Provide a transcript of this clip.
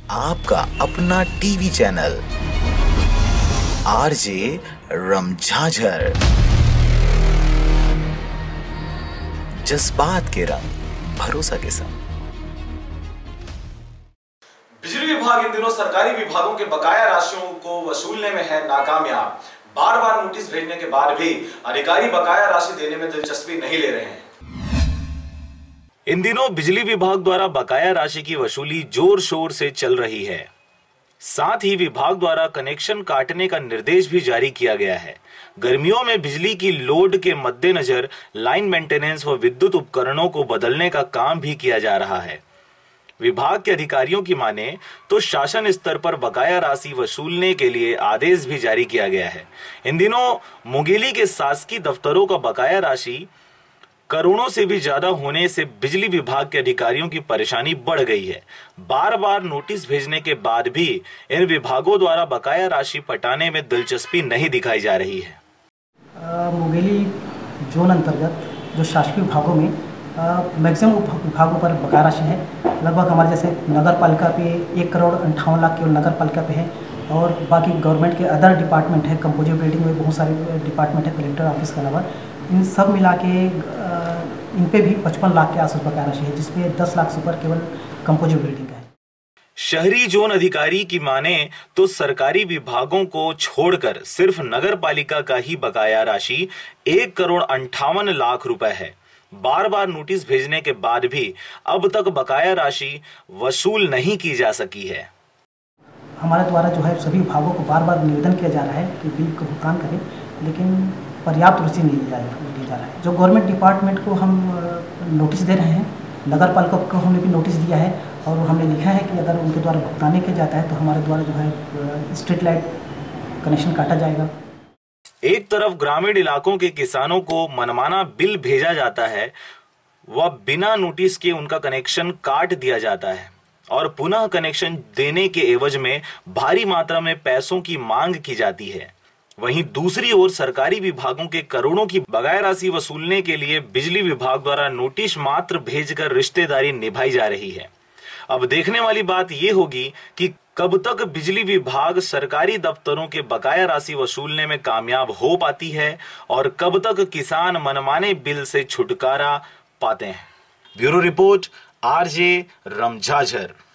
आपका अपना TV channel RJ रमझाझर, जज्बात के रंग, भरोसा के संग। बिजली विभाग इन दिनों सरकारी विभागों के बकाया राशियों को वसूलने में है नाकामयाब। बार बार नोटिस भेजने के बाद भी अधिकारी बकाया राशि देने में दिलचस्पी नहीं ले रहे हैं। इन दिनों बिजली विभाग द्वारा बकाया राशि की वसूली जोर शोर से चल रही है। साथ ही विभाग द्वारा कनेक्शन काटने का निर्देश भी जारी किया गया है। गर्मियों में बिजली की लोड के मद्देनजर लाइन मेंटेनेंस व विद्युत उपकरणों को बदलने का काम भी किया जा रहा है। विभाग के अधिकारियों की माने तो शासन स्तर पर बकाया राशि वसूलने के लिए आदेश भी जारी किया गया है। इन दिनों मुंगेली के शासकीय दफ्तरों का बकाया राशि करोड़ों से भी ज्यादा होने से बिजली विभाग के अधिकारियों की परेशानी बढ़ गई है। बार बार नोटिस भेजने के बाद भी इन विभागों द्वारा बकाया राशि पटाने में दिलचस्पी नहीं दिखाई जा रही है। मुंगेली जोन अंतर्गत जो शासकीय विभागों में मैक्सिमम विभागों पर बकाया राशि है। लगभग हमारे जैसे नगर पालिका पे 1,58,00,000 केवल नगर पालिका पे है और बाकी गवर्नमेंट के अदर डिपार्टमेंट है, कंपोजिट बिल्डिंग में बहुत सारे डिपार्टमेंट है, कलेक्टर ऑफिस के अलावा इन सब मिला के इन पे भी 55 लाख के आसपास बकाया राशि है, जिसमें 10 लाख से ऊपर केवल कंपोजिट बिल्डिंग का है। शहरी जोन अधिकारी की माने तो सरकारी विभागों को छोड़कर सिर्फ नगर पालिका का ही बकाया राशि 1,58,00,000 रुपए है। बार बार नोटिस भेजने के बाद भी अब तक बकाया राशि वसूल नहीं की जा सकी है। हमारे द्वारा जो है सभी विभागों को बार बार निवेदन किया जा रहा है कि बिल का भुगतान करें, लेकिन पर्याप्त रुचि नहीं दी जा रहा है। जो गवर्नमेंट डिपार्टमेंट को हम नोटिस दे रहे हैं, नगर पालिका को हमने भी नोटिस दिया है और हमने लिखा है कि अगर उनके द्वारा भुगतान नहीं किया जाता है तो हमारे द्वारा जो है स्ट्रीट लाइट कनेक्शन काटा जाएगा। एक तरफ ग्रामीण इलाकों के किसानों को मनमाना बिल भेजा जाता है व बिना नोटिस के उनका कनेक्शन काट दिया जाता है और पुनः कनेक्शन देने के एवज में भारी मात्रा में पैसों की मांग की जाती है। वहीं दूसरी ओर सरकारी विभागों के करोड़ों की बकाया राशि वसूलने के लिए बिजली विभाग द्वारा नोटिस मात्र भेजकर रिश्तेदारी निभाई जा रही है। अब देखने वाली बात यह होगी कि कब तक बिजली विभाग सरकारी दफ्तरों के बकाया राशि वसूलने में कामयाब हो पाती है और कब तक किसान मनमाने बिल से छुटकारा पाते हैं। Bureau report, RJ रमझाझर।